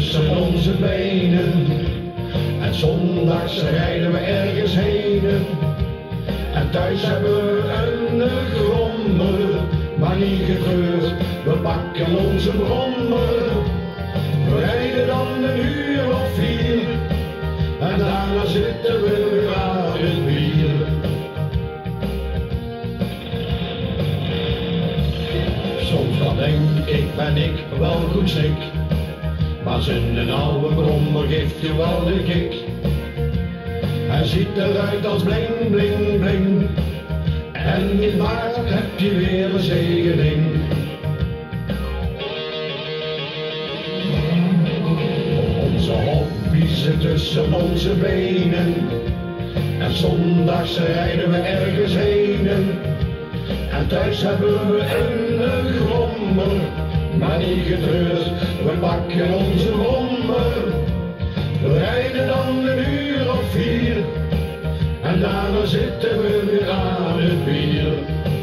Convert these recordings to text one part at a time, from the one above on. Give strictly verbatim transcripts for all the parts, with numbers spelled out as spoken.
tussen onze benen. En zondags rijden we ergens heen. En thuis hebben we een grommer, maar niet getreurd, we pakken onze brommer. We rijden dan een uur of vier, en daarna zitten we weer aan het bier. Soms dan denk ik, ben ik wel goed snik, maar zijn oude brommer geeft je wel de kick. Hij ziet eruit als bling, bling, bling, en in maart heb je weer een zegening. Onze hobby's tussen onze benen, en zondags rijden we ergens heen. En thuis hebben we een grommer, maar niet getreurd, we pakken onze brommer. We rijden dan een uur of vier, en daarna zitten we weer aan het bier.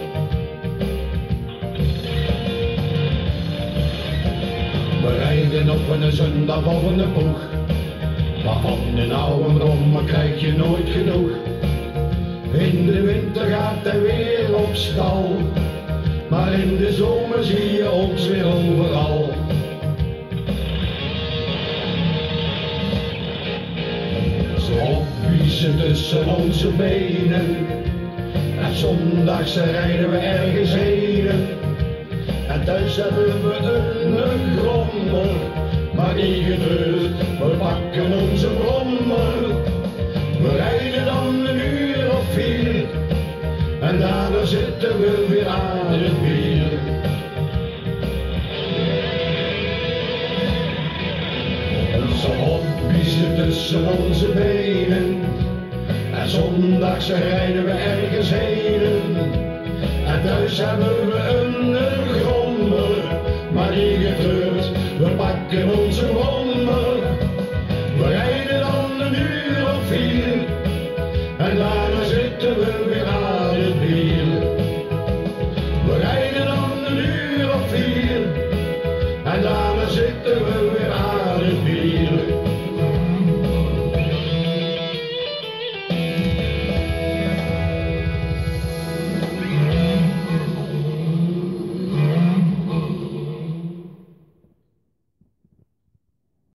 We rijden op een zondag of een ploeg, maar van een oude brommer krijg je nooit genoeg. In de winter gaat hij weer op stal, maar in de zomer zie je ons weer overal. Hobby's tussen onze benen, en zondags rijden we ergens heen. En thuis hebben we een grommer, maar niet getreurd, we pakken onze brommer. We rijden dan een uur of vier, en daarna zitten we weer aan het bier. Onze hobby's tussen onze benen, en zondags rijden we ergens heen. En thuis hebben we